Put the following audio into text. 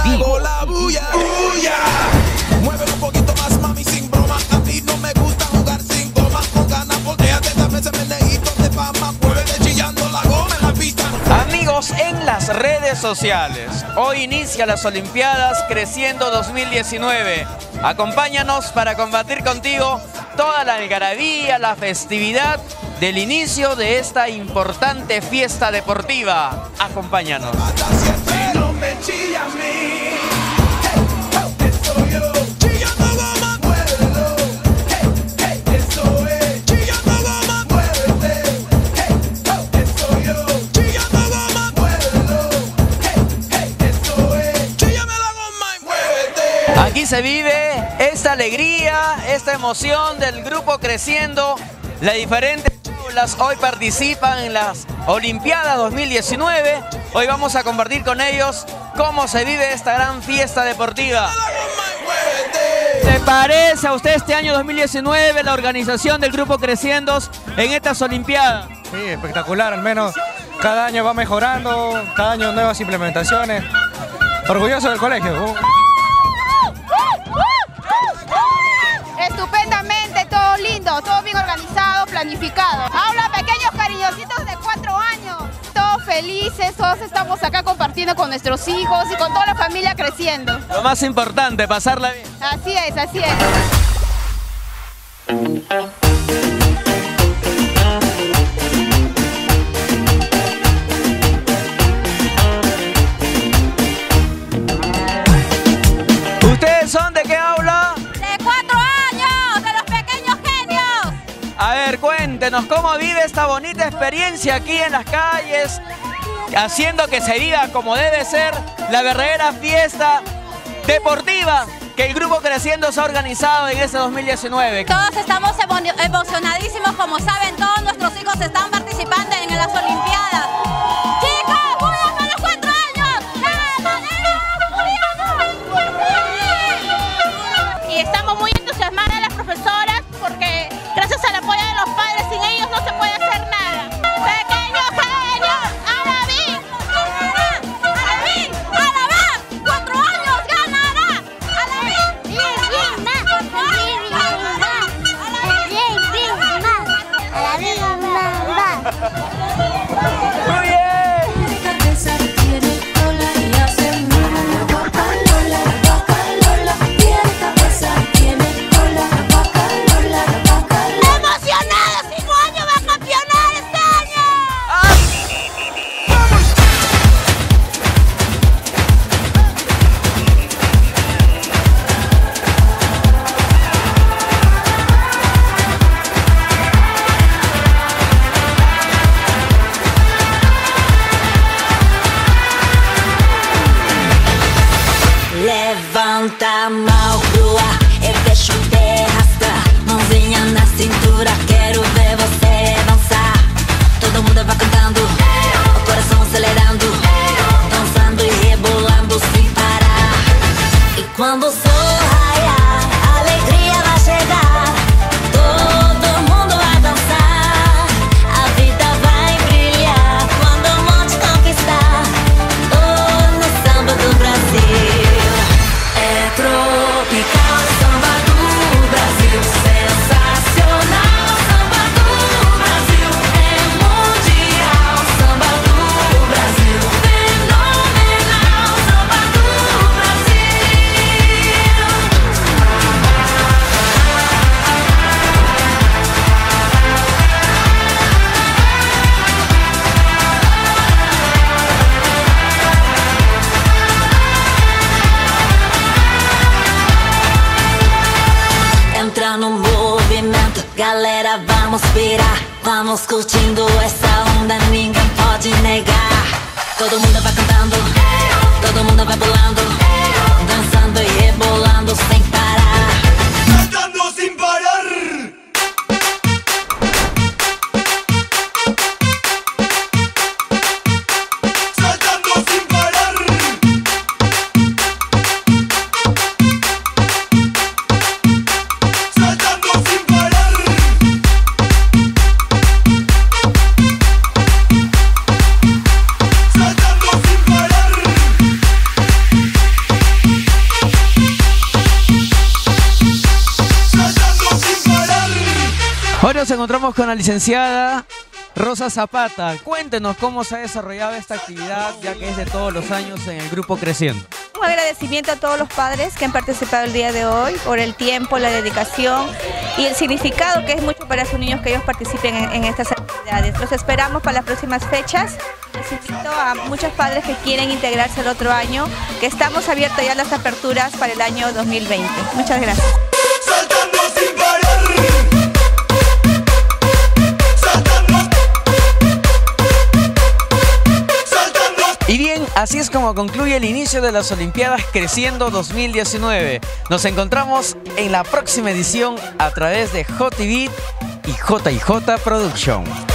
Vivo. La bulla, bulla. Mueve un poquito más, mami, sin broma. A mí no me gusta jugar sin goma. Con ganas, volteate, dame ese meneíto de fama. Muévete chillando la goma en la pista. Amigos, en las redes sociales, hoy inicia las Olimpiadas Creciendo 2019. Acompáñanos para compartir contigo toda la algarabía, la festividad del inicio de esta importante fiesta deportiva. Acompáñanos. No me chilla a mí. Eso yo. Chillando goma, muévelo. Eso es. Chillando goma, muévete. Eso yo. Chillando goma, muévelo. Eso es. Chíllame la goma y muévete. Aquí se vive esta alegría, esta emoción del grupo Creciendo. Las diferentes aulas hoy participan en las Olimpiadas 2019. Hoy vamos a compartir con ellos cómo se vive esta gran fiesta deportiva. ¿Le parece a usted este año 2019 la organización del grupo Creciendo en estas Olimpiadas? Sí, espectacular, al menos cada año va mejorando, cada año nuevas implementaciones. Orgulloso del colegio. Estupendamente, todo lindo, todo bien organizado, planificado. Habla pequeños cariñositos de 4 años. Todos felices, todos estamos acá compartiendo con nuestros hijos y con toda la familia creciendo. Lo más importante, pasarla bien. Así es, así es. ¿Ustedes son de qué aula? De 4 años, de los pequeños genios. A ver, cuéntenos cómo vive esta bonita experiencia aquí en las calles, haciendo que se viva como debe ser la verdadera fiesta deportiva que el grupo Creciendo se ha organizado en este 2019. Todos estamos emocionadísimos, como saben, todos nuestros hijos están participando en las Olimpiadas. ¡Chicos, ¡cuidado con los 4 años! Y estamos muy entusiasmadas las profesoras porque gracias al apoyo de los padres, sin ellos no se puede hacer nada. ¡Pequeños genios! ¡Alabí! ¡Alabí! ¡Alabí! ¡4 años ganará! ¡Alabí! Muy bien. ¡Emocionada! ¡5 años va a campeonar este año! Levanta a mão pro ar, eu deixo o pé arrastar. Mãozinha na cintura, quero ver você dançar. Todo mundo vai cantando, o coração acelerando, dançando e rebolando sem parar. E quando o sol raiar, a alegria vai chegar. Todo mundo vai dançar, a vida vai brilhar. Quando o monte conquistar, oh, no samba do Brasil. É tropical, samba do Brasil, sensacional, samba do Brasil, é mundial, samba do Brasil, fenomenal, samba do Brasil. Entra no movimento, galera, vamos pirar. Vamos curtindo essa onda, ninguém pode negar. Todo mundo vai cantando, todo mundo vai pulando, dançando e rebolando sem parar. Cantando sin parar. Saltando sin parar. Saltando sin parar. Saltando sin parar. encontramos con la licenciada Rosa Zapata. Cuéntenos cómo se ha desarrollado esta actividad, ya que es de todos los años en el Grupo Creciendo. Un agradecimiento a todos los padres que han participado el día de hoy por el tiempo, la dedicación y el significado que es mucho para sus niños que ellos participen en estas actividades. Los esperamos para las próximas fechas. Les invito a muchos padres que quieren integrarse el otro año, que estamos abiertos ya a las aperturas para el año 2020. Muchas gracias. Y bien, así es como concluye el inicio de las Olimpiadas Creciendo 2019. Nos encontramos en la próxima edición a través de JTV y JJ Production.